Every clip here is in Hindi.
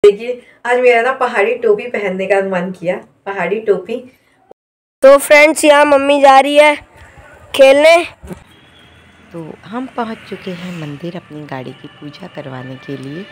देखिए आज मेरा ना पहाड़ी टोपी पहनने का मन किया, पहाड़ी टोपी। तो फ्रेंड्स यहाँ मम्मी जा रही है खेलने। तो हम पहुंच चुके हैं मंदिर अपनी गाड़ी की पूजा करवाने के लिए।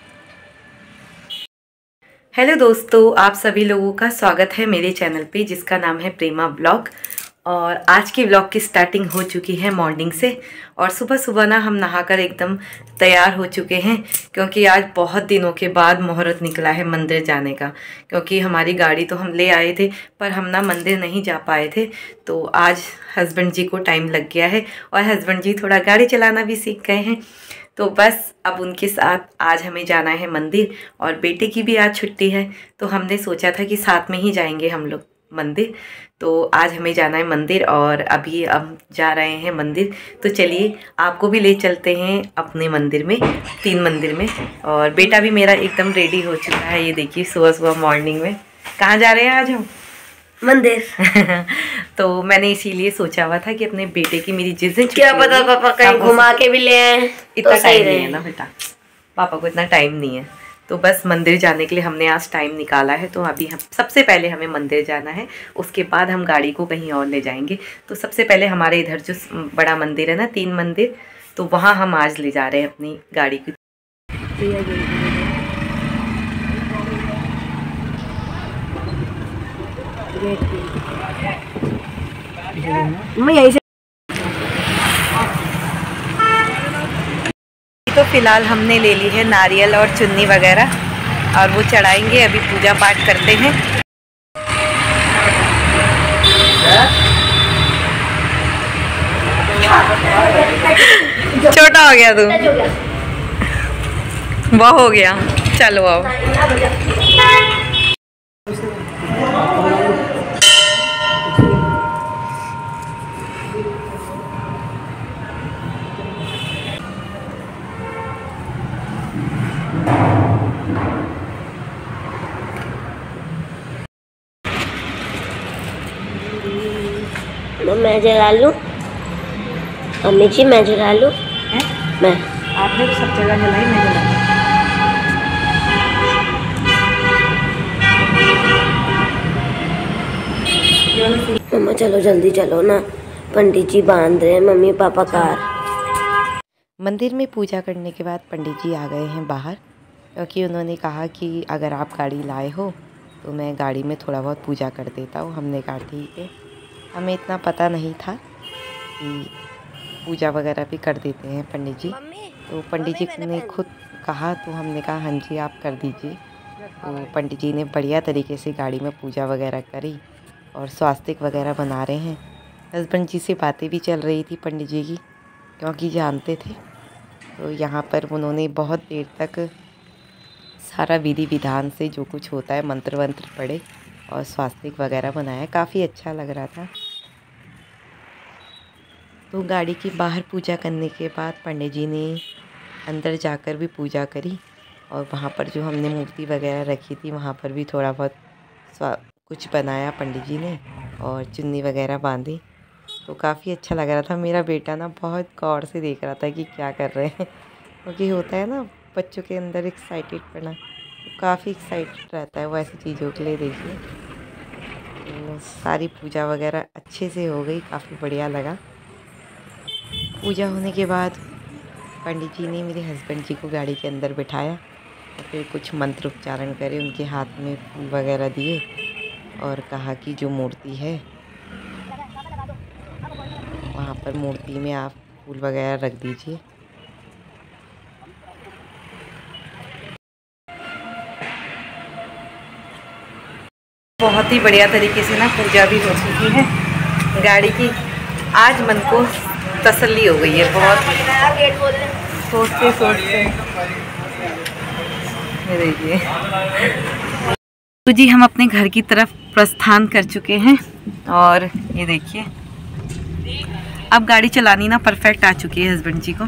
हेलो दोस्तों, आप सभी लोगों का स्वागत है मेरे चैनल पे जिसका नाम है प्रेमा ब्लॉग। और आज की ब्लॉग की स्टार्टिंग हो चुकी है मॉर्निंग से। और सुबह सुबह ना हम नहाकर एकदम तैयार हो चुके हैं क्योंकि आज बहुत दिनों के बाद मुहूर्त निकला है मंदिर जाने का। क्योंकि हमारी गाड़ी तो हम ले आए थे पर हम ना मंदिर नहीं जा पाए थे, तो आज हस्बैंड जी को टाइम लग गया है और हस्बैंड जी थोड़ा गाड़ी चलाना भी सीख गए हैं। तो बस अब उनके साथ आज हमें जाना है मंदिर और बेटे की भी आज छुट्टी है, तो हमने सोचा था कि साथ में ही जाएंगे हम लोग मंदिर। तो आज हमें जाना है मंदिर और अभी हम जा रहे हैं मंदिर। तो चलिए आपको भी ले चलते हैं अपने मंदिर में, 3 मंदिर में। और बेटा भी मेरा एकदम रेडी हो चुका है, ये देखिए सुबह सुबह मॉर्निंग में। कहाँ जा रहे हैं आज हम? मंदिर। तो मैंने इसीलिए सोचा हुआ था कि अपने बेटे की मेरी जिस दिन क्या पता पापा कहीं घुमा के भी ले आए। इतना टाइम नहीं है ना बेटा, पापा को इतना टाइम नहीं है। तो बस मंदिर जाने के लिए हमने आज टाइम निकाला है। तो अभी हम सबसे पहले हमें मंदिर जाना है, उसके बाद हम गाड़ी को कहीं और ले जाएंगे। तो सबसे पहले हमारे इधर जो बड़ा मंदिर है ना, 3 मंदिर, तो वहाँ हम आज ले जा रहे हैं अपनी गाड़ी की। मैं यहीं से तो फिलहाल हमने ले ली है नारियल और चुन्नी वगैरह और वो चढ़ाएंगे। अभी पूजा पाठ करते हैं। छोटा हो गया तू, वो हो गया। चलो आओ। मैं जला लूं? अम्मी जी मैं जला लूं? मैं आपने तो सब जगह जलाई, मैं जलाई। मम्मा चलो जल्दी चलो ना, पंडित जी बांध रहे हैं मम्मी पापा कार। मंदिर में पूजा करने के बाद पंडित जी आ गए हैं बाहर, क्योंकि उन्होंने कहा कि अगर आप गाड़ी लाए हो तो मैं गाड़ी में थोड़ा बहुत पूजा कर देता हूँ। हमने कहा ठीक है। हमें इतना पता नहीं था कि पूजा वगैरह भी कर देते हैं पंडित जी। तो पंडित जी ने खुद कहा तो हमने कहा हाँ जी आप कर दीजिए। तो पंडित जी ने बढ़िया तरीके से गाड़ी में पूजा वगैरह करी और स्वास्तिक वगैरह बना रहे हैं। हस्बैंड जी से बातें भी चल रही थी पंडित जी की, क्योंकि जानते थे। तो यहाँ पर उन्होंने बहुत देर तक सारा विधि विधान से जो कुछ होता है मंत्र वंत्र पढ़े और स्वास्तिक वगैरह बनाया। काफ़ी अच्छा लग रहा था। तो गाड़ी की बाहर पूजा करने के बाद पंडित जी ने अंदर जाकर भी पूजा करी और वहाँ पर जो हमने मूर्ति वगैरह रखी थी वहाँ पर भी थोड़ा बहुत कुछ बनाया पंडित जी ने और चुन्नी वगैरह बांधी। तो काफ़ी अच्छा लग रहा था। मेरा बेटा ना बहुत गौर से देख रहा था कि क्या कर रहे हैं, क्योंकि होता है ना बच्चों के अंदर एक्साइटेड पना, तो काफ़ी एक्साइटेड रहता है वो ऐसी चीज़ों के लिए। देखिए तो सारी पूजा वगैरह अच्छे से हो गई, काफ़ी बढ़िया लगा। पूजा होने के बाद पंडित जी ने मेरे हस्बैंड जी को गाड़ी के अंदर बिठाया और फिर कुछ मंत्र उच्चारण करे, उनके हाथ में फूल वगैरह दिए और कहा कि जो मूर्ति है वहाँ पर मूर्ति में आप फूल वगैरह रख दीजिए। बहुत ही बढ़िया तरीके से ना पूजा भी हो चुकी है गाड़ी की। आज मन को तसल्ली हो गई है बहुत, सोचते सोचते। ये देखिए तो जी हम अपने घर की तरफ प्रस्थान कर चुके हैं और ये देखिए अब गाड़ी चलानी ना परफेक्ट आ चुकी है हस्बैंड जी को।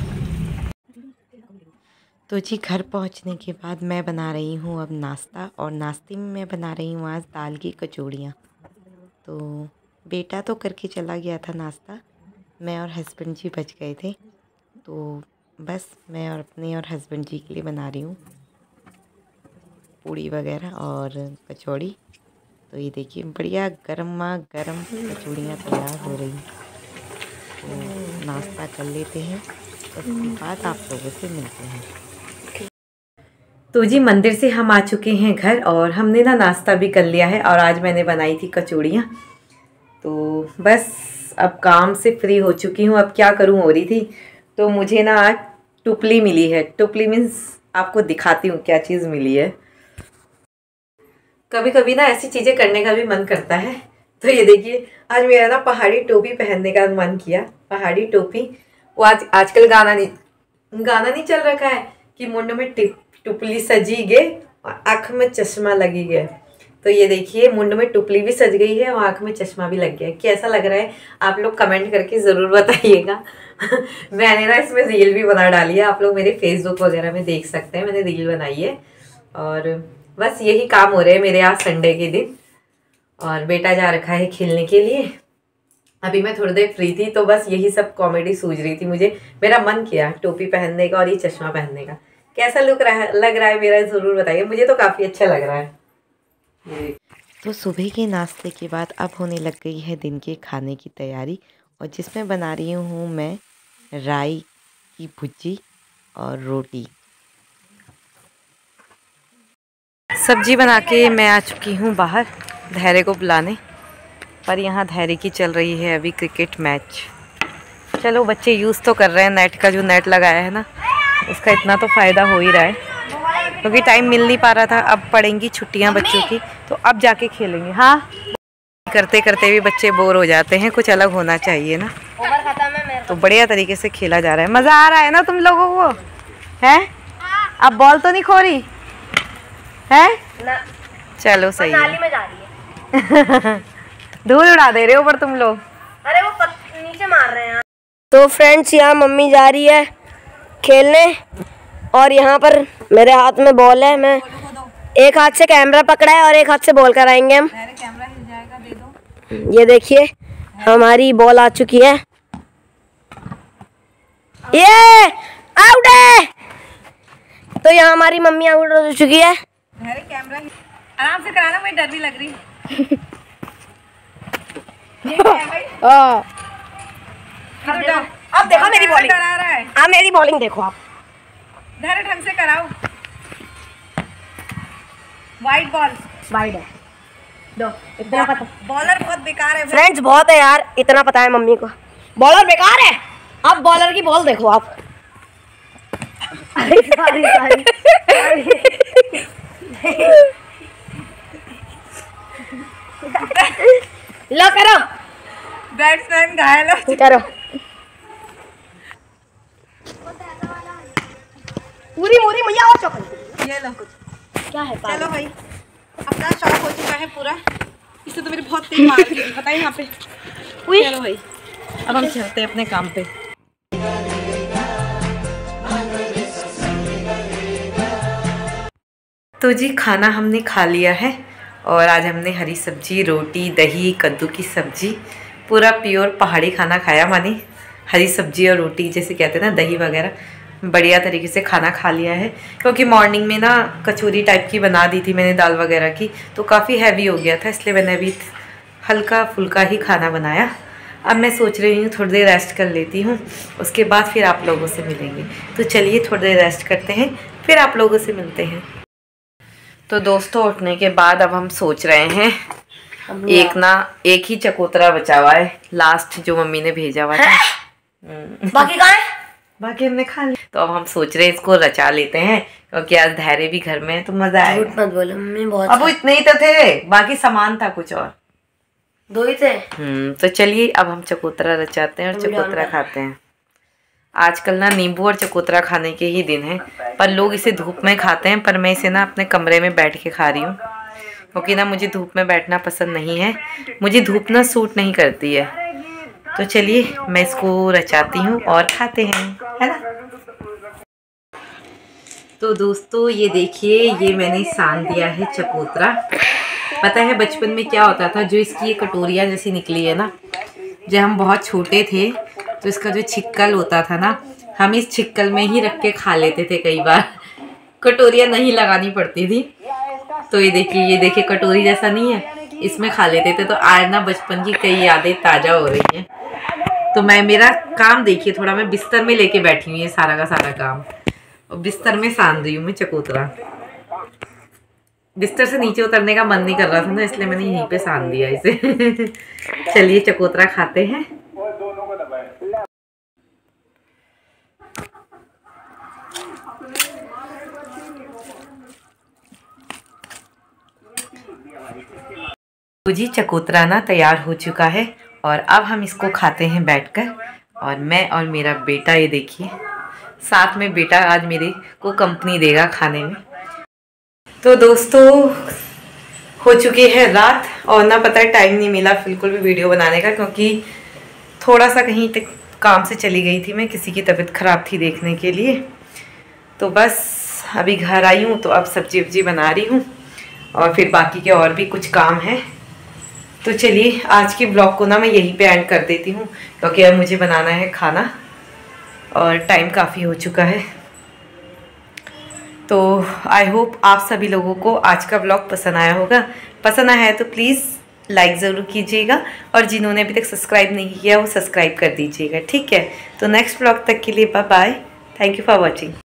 तो जी घर पहुंचने के बाद मैं बना रही हूँ अब नाश्ता, और नाश्ते में मैं बना रही हूँ आज दाल की कचौड़ियाँ। तो बेटा तो करके चला गया था नाश्ता, मैं और हस्बैंड जी बच गए थे। तो बस मैं और अपने और हस्बैंड जी के लिए बना रही हूँ। पूड़ी वगैरह और कचौड़ी। तो ये देखिए बढ़िया गरमा गरम कचौड़ियाँ तैयार हो रही। तो नाश्ता कर लेते हैं, उसके बाद आप लोगों से मिलते हैं। तो जी मंदिर से हम आ चुके हैं घर और हमने ना नाश्ता भी कर लिया है और आज मैंने बनाई थी कचौड़ियाँ। तो बस अब काम से फ्री हो चुकी हूँ। अब क्या करूँ हो रही थी, तो मुझे ना आज टुपली मिली है। टुपली मीन्स आपको दिखाती हूँ क्या चीज़ मिली है। कभी कभी ना ऐसी चीज़ें करने का भी मन करता है। तो ये देखिए आज मेरा ना पहाड़ी टोपी पहनने का मन किया। पहाड़ी टोपी वो आजकल गाना नहीं चल रखा है कि मुंड में टुपली सजी गे और आँख में चश्मा लगी गया। तो ये देखिए मुंड में टुपली भी सज गई है और आँख में चश्मा भी लग गया है। कैसा लग रहा है आप लोग कमेंट करके ज़रूर बताइएगा। मैंने ना इसमें रील भी बना डाली है, आप लोग मेरे फेसबुक वगैरह में देख सकते हैं, मैंने रील बनाई है। और बस यही काम हो रहे हैं मेरे आज संडे के दिन। और बेटा जा रखा है खेलने के लिए। अभी मैं थोड़ी देर फ्री थी तो बस यही सब कॉमेडी सूझ रही थी मुझे। मेरा मन किया टोपी पहनने का और ये चश्मा पहनने का। कैसा लग रहा है मेरा ज़रूर बताइए, मुझे तो काफ़ी अच्छा लग रहा है। तो सुबह के नाश्ते के बाद अब होने लग गई है दिन के खाने की तैयारी, और जिसमें बना रही हूँ मैं राई की भुजी और रोटी। सब्जी बना के मैं आ चुकी हूँ बाहर धैर्य को बुलाने, पर यहाँ धैर्य की चल रही है अभी क्रिकेट मैच। चलो बच्चे यूज़ तो कर रहे हैं नेट का, जो नेट लगाया है ना उसका इतना तो फ़ायदा हो ही रहा है, क्योंकि टाइम मिल नहीं पा रहा था। अब पड़ेंगी छुट्टियाँ बच्चों की तो अब जाके खेलेंगे। हाँ, करते करते भी बच्चे बोर हो जाते हैं, कुछ अलग होना चाहिए ना। तो बढ़िया तरीके से खेला जा रहा है, मज़ा आ रहा है ना तुम लोगों को? है अब बॉल तो नहीं खो रही है ना? चलो सही है। में जा रही है। धूल उड़ा दे रहे हो पर तुम लोग। अरे वो नीचे मार रहे हैं। तो फ्रेंड्स यहाँ मम्मी जा रही है खेलने और यहाँ पर मेरे हाथ में बॉल है। मैं एक हाथ से कैमरा पकड़ा है और एक हाथ से बॉल कराएंगे हम। कैमरा हिल जाएगा, दे दो। ये देखिए हमारी बॉल आ चुकी है। ये आउट है। तो यहाँ हमारी मम्मी आउट हो चुकी है। कैमरा आराम से कराना, मुझे डर भी लग रही। अब देखो मेरी बॉलिंग करा रहा है। अब मेरी बॉलिंग देखो आप। धैर्य ढंग से कराओ। वाइड बॉल वाइड है। दो इतना पता। बॉलर बहुत बेकार है फ्रेंड्स, बहुत है यार, इतना पता है मम्मी को। बॉलर बेकार है। अब बॉलर की बॉल देखो आप। लो करो। बैट्समैन घायल हो। करो पूरी मूरी मैया और चौकन। ये लो क्या है? चलो भाई, अपना शौक हो चुका है पूरा। इससे तो मेरी बहुत तेज मार की थी, पता है यहाँ पे। चलो भाई अब हम चलते हैं अपने काम पे। तो जी खाना हमने खा लिया है और आज हमने हरी सब्जी, रोटी, दही, कद्दू की सब्जी, पूरा प्योर पहाड़ी खाना खाया। मानी हरी सब्जी और रोटी जैसे कहते हैं ना, दही वगैरह, बढ़िया तरीके से खाना खा लिया है। क्योंकि मॉर्निंग में ना कचौरी टाइप की बना दी थी मैंने दाल वगैरह की, तो काफ़ी हैवी हो गया था, इसलिए मैंने अभी हल्का फुल्का ही खाना बनाया। अब मैं सोच रही हूँ थोड़ी देर रेस्ट कर लेती हूँ, उसके बाद फिर आप लोगों से मिलेंगे। तो चलिए थोड़ी देर रेस्ट करते हैं, फिर आप लोगों से मिलते हैं। तो दोस्तों उठने के बाद अब हम सोच रहे हैं, एक ही चकोतरा बचा हुआ है, लास्ट जो मम्मी ने भेजा हुआ था। बाकी कहाँ है? बाकी हमने खा लिया। तो अब हम सोच रहे हैं इसको रचा लेते हैं, क्योंकि आज धैर्य भी घर में है तो मजा आएगा। झूठ मत बोलो मम्मी, बहुत अब वो इतने ही तो थे, बाकी सामान था कुछ और, दो ही थे। तो चलिए अब हम चकोतरा रचाते हैं और चकोतरा खाते हैं। आजकल ना नींबू और चकोतरा खाने के ही दिन है, पर लोग इसे धूप में खाते हैं, पर मैं इसे ना अपने कमरे में बैठ के खा रही हूँ, क्योंकि ना मुझे धूप में बैठना पसंद नहीं है, मुझे धूप ना सूट नहीं करती है। तो चलिए मैं इसको रचाती हूँ और खाते हैं, है ना। तो दोस्तों ये देखिए, ये मैंने सान दिया है चकोतरा। पता है बचपन में क्या होता था, जो इसकी ये कटोरियाँ जैसी निकली है ना, जब हम बहुत छोटे थे तो इसका जो छिक्कल होता था ना, हम इस छिक्कल में ही रख के खा लेते थे कई बार, कटोरियाँ नहीं लगानी पड़ती थी। तो ये देखिए कटोरी जैसा नहीं है, इसमें खा लेते थे। तो आज ना बचपन की कई यादें ताज़ा हो रही हैं। तो मेरा काम देखिए, थोड़ा मैं बिस्तर में लेके बैठी हूँ ये सारा का सारा काम, और बिस्तर में सान रही हूँ मैं चकोतरा। बिस्तर से नीचे उतरने का मन नहीं कर रहा था ना, इसलिए मैंने यहीं पे सान दिया इसे। चलिए चकोतरा खाते हैं। तो जी चकोतरा ना तैयार हो चुका है और अब हम इसको खाते हैं बैठकर। और मैं और मेरा बेटा, ये देखिए साथ में बेटा आज मेरे को कंपनी देगा खाने में। तो दोस्तों हो चुकी है रात और ना पता है टाइम नहीं मिला बिल्कुल भी वीडियो बनाने का, क्योंकि थोड़ा सा कहीं तक काम से चली गई थी मैं, किसी की तबीयत ख़राब थी देखने के लिए। तो बस अभी घर आई हूँ, तो अब सब्जी वब्जी बना रही हूँ और फिर बाकी के और भी कुछ काम है। तो चलिए आज के ब्लॉग को ना मैं यहीं पे एंड कर देती हूँ, क्योंकि अब मुझे बनाना है खाना और टाइम काफ़ी हो चुका है। तो आई होप आप सभी लोगों को आज का ब्लॉग पसंद आया होगा। पसंद आया है तो प्लीज़ लाइक ज़रूर कीजिएगा, और जिन्होंने अभी तक सब्सक्राइब नहीं किया वो सब्सक्राइब कर दीजिएगा, ठीक है। तो नेक्स्ट ब्लॉग तक के लिए bye bye, thank you for watching.